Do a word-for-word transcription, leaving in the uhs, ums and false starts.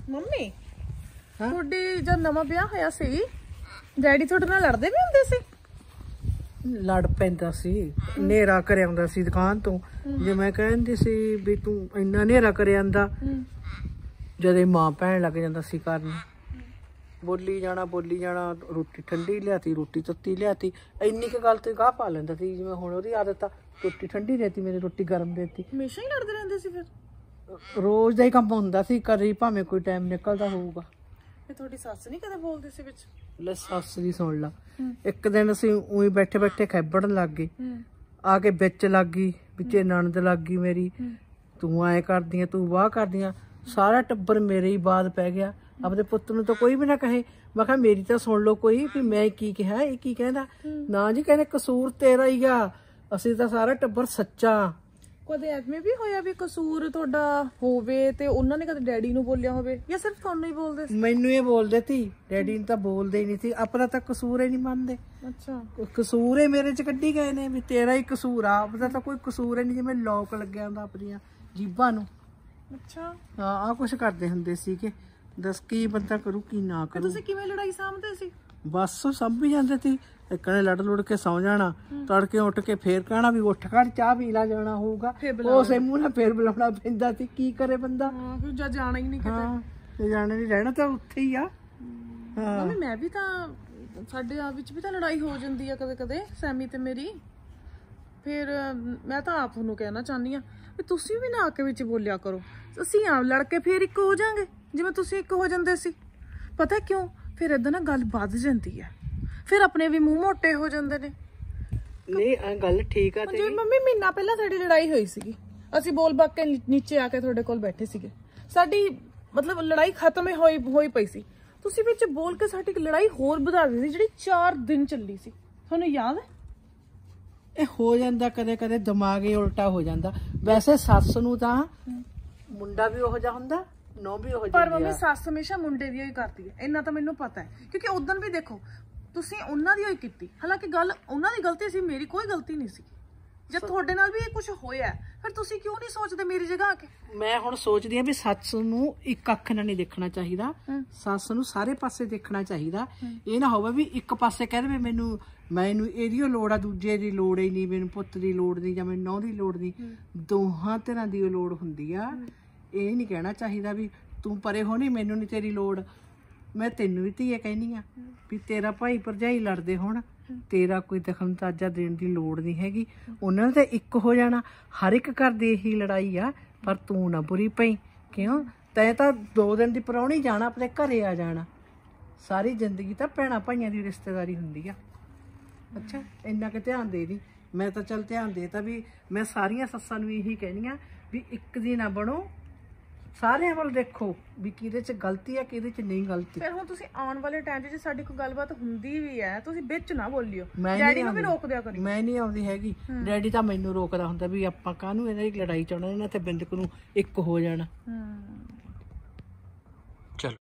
Mummy ਤੁਹਾਡੀ ਜਦ ਨਵਾਂ ਵਿਆਹ ਹੋਇਆ ਸੀ ਡੈਡੀ ਤੁਹਾਡੇ ਨਾਲ ਲੜਦੇ ਵੀ ਹੁੰਦੇ ਸੀ? ਲੜ ਪੈਂਦਾ ਸੀ, ਹਨੇਰਾ ਕਰਿਆ ਹੁੰਦਾ ਸੀ ਦੁਕਾਨ ਤੋਂ। ਜੇ ਮੈਂ ਕਹਿੰਦੀ ਸੀ ਵੀ ਤੂੰ ਇੰਨਾ ਹਨੇਰਾ ਕਰਿਆ ਆਂਦਾ, ਜਦੇ ਮਾਂ ਭੈਣ ਲੱਗ ਜਾਂਦਾ ਸੀ ਕਰਨ, ਬੋਲੀ ਜਾਣਾ ਬੋਲੀ ਜਾਣਾ। ਰੋਟੀ ਠੰਡੀ ਲਿਆਤੀ, ਰੋਟੀ ਤੱਤੀ ਲਿਆਤੀ, ਇੰਨੀ ਕੁ ਗੱਲ ਤੇ ਗਾਹ ਪਾ ਲੈਂਦਾ ਸੀ। ਜਿਵੇਂ ਹੁਣ ਉਹਦੀ ਆਦਤ ਆ, ਰੋਟੀ ਠੰਡੀ ਦੇਤੀ, ਮੇਰੀ ਰੋਟੀ ਗਰਮ ਦੇਤੀ। ਹਮੇਸ਼ਾ ਹੀ ਲੜਦੇ ਰਹਿੰਦੇ ਸੀ ਫਿਰ? ਰੋਜ਼ ਦਾ ਹੀ ਕੰਮ ਹੁੰਦਾ ਸੀ, ਕਰੀ ਭਾਵੇਂ ਕੋਈ ਟਾਈਮ ਨਿਕਲਦਾ ਹੋਊਗਾ। ਤੇ ਤੁਹਾਡੀ ਸੱਸ ਨਹੀਂ ਕਦੇ ਬੋਲਦੀ ਸੀ ਵਿੱਚ? ਲੈ ਸੱਸ ਦੀ ਸੁਣ ਲਾ। ਇੱਕ ਦਿਨ ਅਸੀਂ ਉਹੀ ਬੈਠੇ ਬੈਠੇ ਖੈਬੜਨ ਲੱਗ ਗਏ, ਆ ਕੇ ਵਿੱਚ ਲੱਗ ਗਈ, ਵਿੱਚੇ ਨਣਦ ਲੱਗ ਗਈ ਮੇਰੀ, ਤੂੰ ਐ ਕਰਦੀ ਆ, ਤੂੰ ਵਾਹ ਕਰਦੀ ਆ। ਸਾਰਾ ਟੱਬਰ ਮੇਰੇ ਹੀ ਬਾਦ ਪੈ ਗਿਆ। ਆਪਦੇ ਪੁੱਤ ਨੂੰ ਤਾਂ ਕੋਈ ਵੀ ਨਾ ਕਹੇ। ਮੈਂ ਕਿਹਾ ਮੇਰੀ ਤਾਂ ਸੁਣ ਲਓ ਕੋਈ, ਵੀ ਮੈਂ ਕੀ ਕਿਹਾ, ਇਹ ਕੀ ਕਹਿੰਦਾ। ਨਾ ਜੀ ਕਹਿੰਦੇ ਕਸੂਰ ਤੇਰਾ ਹੀ ਆ, ਅਸੀਂ ਤਾਂ ਸਾਰਾ ਟੱਬਰ ਸੱਚਾ। ਕਦੇ ਐਵੇਂ ਵੀ ਹੋਇਆ ਵੀ ਕਸੂਰ ਤੁਹਾਡਾ ਹੋਵੇ ਤੇ ਉਹਨਾਂ ਨੇ ਕਦੇ ਡੈਡੀ ਨੂੰ ਬੋਲਿਆ ਹੋਵੇ, ਜਾਂ ਸਿਰਫ ਤੁਹਾਨੂੰ ਹੀ ਬੋਲਦੇ ਸੀ? ਮੈਨੂੰ ਇਹ ਬੋਲਦੇ ਸੀ, ਡੈਡੀ ਨੂੰ ਤਾਂ ਬੋਲਦੇ ਹੀ ਨਹੀਂ ਸੀ। ਆਪਣਾ ਤਾਂ ਕਸੂਰ ਹੀ ਨਹੀਂ ਮੰਨਦੇ। ਅੱਛਾ, ਕਸੂਰ ਹੀ ਮੇਰੇ ਚ ਕੱਢੀ ਗਏ ਨੇ ਵੀ ਤੇਰਾ ਹੀ ਕਸੂਰ ਆ। ਆਪਦਾ ਤਾਂ ਕੋਈ ਕਸੂਰ ਹੀ ਨਹੀਂ, ਜਿਵੇਂ ਲੋਕ ਲੱਗਿਆ ਹੁੰਦਾ ਆਪਣੀਆਂ ਜੀਭਾਂ ਨੂੰ। ਅੱਛਾ ਹਾਂ, ਆਹ ਕੁਛ ਕਰਦੇ ਹੁੰਦੇ ਸੀ ਕਿ ਦੱਸ ਕੀ ਬੰਦਾ ਕਰੂ ਕੀ ਨਾ ਕਰੂ। ਤੁਸੀਂ ਕਿਵੇਂ ਲੜਾਈ ਸਾਂਭਦੇ ਸੀ? ਬਸ ਸਮਝ ਜਾਂਦੇ ਸੀ। ਇੱਕ ਨੇ ਲੜ ਲੁੜ ਕੇ ਸੌ ਜਾਣਾ, ਤੜਕੇ ਉੱਠ ਕੇ ਫੇਰ ਕਹਿਣਾ ਵੀ ਉੱਠ ਖੜ ਚਾਹ ਪੀ ਲਾ ਜਾਣਾ ਹੋਊਗਾ। ਉਸੇ ਮੂੰਹ ਨਾਲ ਫੇਰ ਬੁਲਾਉਣਾ ਪੈਂਦਾ ਸੀ। ਕੀ ਕਰੇ ਬੰਦਾ, ਜਾਂ ਜਾਣਾ ਹੀ ਨਹੀਂ ਕਿਤੇ। ਜਾਣਾ ਨਹੀਂ, ਰਹਿਣਾ ਤਾਂ ਉੱਥੇ ਹੀ ਆ। ਹਾਂ, ਮੈਂ ਵੀ ਤਾਂ ਸਾਡੇ ਆਪ ਵਿੱਚ ਵੀ ਤਾਂ ਲੜਾਈ ਹੋ ਜਾਂਦੀ ਆ ਕਦੇ ਕਦੇ, ਸੈਮੀ ਤੇ ਮੇਰੀ। ਫਿਰ ਮੈਂ ਤਾਂ ਆਪ ਨੂੰ ਕਹਿਣਾ ਚਾਹੁੰਦੀ ਆ ਵੀ ਤੁਸੀਂ ਵੀ ਨਾ ਆ ਕੇ ਵਿੱਚ ਬੋਲਿਆ ਕਰੋ। ਅਸੀਂ ਆਪ ਲੜ ਕੇ ਫੇਰ ਇੱਕ ਹੋ ਜਾਾਂਗੇ ਜਿਵੇਂ ਤੁਸੀਂ ਇੱਕ ਹੋ ਜਾਂਦੇ ਸੀ। ਪਤਾ ਕਿਉਂ? ਫਿਰ ਏਦਾਂ ਨਾ ਗੱਲ ਵੱਧ ਜਾਂਦੀ ਹੈ, ਫਿਰ ਆਪਣੇ ਵੀ ਮੂੰਹ ਮੋਟੇ ਹੋ ਜਾਂਦੇ ਨੇ। ਨਹੀਂ ਆ ਗੱਲ ਠੀਕ ਆ। ਜਿਵੇਂ ਮੰਮੀ ਮਹੀਨਾ ਪਹਿਲਾਂ ਸਾਡੀ ਲੜਾਈ ਹੋਈ ਸੀਗੀ, ਅਸੀਂ ਬੋਲ ਬਾਕ ਕੇ ਨੀਚੇ ਆ ਕੇ ਤੁਹਾਡੇ ਕੋਲ ਬੈਠੇ ਸੀਗੇ। ਸਾਡੀ ਮਤਲਬ ਲੜਾਈ ਖਤਮ ਹੋਈ ਹੋਈ ਪਈ ਸੀ, ਤੁਸੀਂ ਵਿੱਚ ਬੋਲ ਕੇ ਸਾਡੀ ਲੜਾਈ ਹੋਰ ਵਧਾ ਦਿੱਤੀ, ਜਿਹੜੀ ਚਾਰ ਦਿਨ ਚੱਲੀ ਸੀ। ਤੁਹਾਨੂੰ ਯਾਦ ਹੈ? ਇਹ ਹੋ ਜਾਂਦਾ ਕਦੇ ਕਦੇ, ਦਿਮਾਗ ਹੀ ਉਲਟਾ ਹੋ ਜਾਂਦਾ। ਵੈਸੇ ਸੱਸ ਨੂੰ ਤਾਂ ਮੁੰਡਾ ਵੀ ਉਹੋ ਜਿਹਾ ਹੁੰਦਾ, ਨੋ ਵੀ ਉਹੋ ਜਿਹੀ। ਪਰ ਮੰਮੀ ਸੱਸ ਹਮੇਸ਼ਾ ਮੁੰਡੇ ਦੀ ਹੀ ਕਰਦੀ ਹੈ, ਇੰਨਾ ਤਾਂ ਮੈਨੂੰ ਪਤਾ ਹੈ। ਕਿਉਂਕਿ ਉਦੋਂ ਵੀ ਦੇਖੋ ਤੁਸੀਂ ਉਹਨਾਂ ਦੀ ਹੋਈ ਕੀਤੀ, ਹਾਲਾਂਕਿ ਗੱਲ ਉਹਨਾਂ ਦੀ ਗਲਤੀ ਸੀ, ਮੇਰੀ ਕੋਈ ਗਲਤੀ ਨਹੀਂ ਸੀ। ਜਦ ਤੁਹਾਡੇ ਨਾਲ ਵੀ ਇਹ ਕੁਝ ਹੋਇਆ ਫਿਰ ਤੁਸੀਂ ਕਿਉਂ ਨਹੀਂ ਸੋਚਦੇ ਮੇਰੀ ਜਗ੍ਹਾ ਆ ਕੇ? ਮੈਂ ਹੁਣ ਸੋਚਦੀ ਆ ਵੀ ਸੱਸ ਨੂੰ ਇੱਕ ਅੱਖ ਨਾਲ ਨਹੀਂ ਦੇਖਣਾ ਚਾਹੀਦਾ, ਸੱਸ ਨੂੰ ਸਾਰੇ ਪਾਸੇ ਦੇਖਣਾ ਚਾਹੀਦਾ। ਇਹ ਨਾ ਹੋਵੇ ਵੀ ਇੱਕ ਪਾਸੇ ਕਹਿ ਦੇਵੇ ਮੈਨੂੰ ਮੈਨੂੰ ਇਹਦੀ ਲੋੜ ਆ, ਦੂਜੇ ਦੀ ਲੋੜ ਹੀ ਨਹੀਂ, ਮੈਨੂੰ ਪੁੱਤ ਦੀ ਲੋੜ ਨਹੀਂ ਜਾਂ ਮੈਨੂੰ ਨਹੁੰ ਦੀ ਲੋੜ ਨਹੀਂ। ਦੋਹਾਂ ਤਰ੍ਹਾਂ ਦੀ ਲੋੜ ਹੁੰਦੀ ਆ। ਇਹ ਨਹੀਂ ਕਹਿਣਾ ਚਾਹੀਦਾ ਵੀ ਤੂੰ ਪਰੇ ਹੋਣੀ, ਮੈਨੂੰ ਨਹੀਂ ਤੇਰੀ ਲੋੜ। ਮੈਂ ਤੈਨੂੰ ਵੀ ਧੀਏ ਕਹਿਨੀ ਆ ਵੀ ਤੇਰਾ ਭਾਈ ਭਰਜਾਈ ਲੜਦੇ ਹੋਣ, ਤੇਰਾ ਕੋਈ ਦਖਲਅੰਦਾਜ਼ਾ ਦੇਣ ਦੀ ਲੋੜ ਨਹੀਂ ਹੈਗੀ। ਉਹਨਾਂ ਨੇ ਤਾਂ ਇੱਕ ਹੋ ਜਾਣਾ। ਹਰ ਇੱਕ ਘਰ ਦੀ ਇਹੀ ਲੜਾਈ ਆ, ਪਰ ਤੂੰ ਨਾ ਬੁਰੀ ਪਈ। ਕਿਉਂ? ਤੈਂ ਤਾਂ ਦੋ ਦਿਨ ਦੀ ਪ੍ਰਾਹੁਣੀ ਜਾਣਾ, ਆਪਣੇ ਘਰੇ ਆ ਜਾਣਾ। ਸਾਰੀ ਜ਼ਿੰਦਗੀ ਤਾਂ ਭੈਣਾਂ ਭਾਈਆਂ ਦੀ ਰਿਸ਼ਤੇਦਾਰੀ ਹੁੰਦੀ ਆ। ਅੱਛਾ, ਇੰਨਾ ਕੁ ਧਿਆਨ ਦੇ ਦੀ। ਮੈਂ ਤਾਂ ਚੱਲ ਧਿਆਨ ਦੇ ਤਾ। ਵੀ ਮੈਂ ਸਾਰੀਆਂ ਸੱਸਾਂ ਨੂੰ ਇਹੀ ਕਹਿਨੀ ਆ ਵੀ ਇੱਕ ਦੀ ਨਾ ਬਣੋ, ਸਾਰਿਆਂ ਵੱਲ ਦੇਖੋ ਵੀ ਕਿਹਦੇ ਚ ਗਲਤੀ ਆ ਕਿਹਦੇ ਚ ਨਹੀਂ ਗਲਤੀ। ਫਿਰ ਹੁਣ ਤੁਸੀਂ ਆਉਣ ਵਾਲੇ ਟਾਈਮ 'ਚ ਸਾਡੀ ਕੋਈ ਗੱਲਬਾਤ ਹੁੰਦੀ ਵੀ ਹੈ, ਤੁਸੀਂ ਵਿੱਚ ਨਾ ਬੋਲਿਓ। ਡੈਡੀ ਨੂੰ ਵੀ ਰੋਕ ਦਿਆ ਕਰੀ। ਮੈਂ ਨਹੀਂ ਆਉਂਦੀ ਹੈਗੀ, ਡੈਡੀ ਤਾਂ ਮੈਨੂੰ ਰੋਕਦਾ ਹੁੰਦਾ ਵੀ ਆਪਾਂ ਕਾਹਨੂੰ ਇਹਨਾਂ ਦੀ ਲੜਾਈ ਚਾਉਣਾ, ਇਹਨਾਂ ਤੇ ਬਿੰਦਕ ਨੂੰ ਇੱਕ ਹੋ ਜਾਣਾ।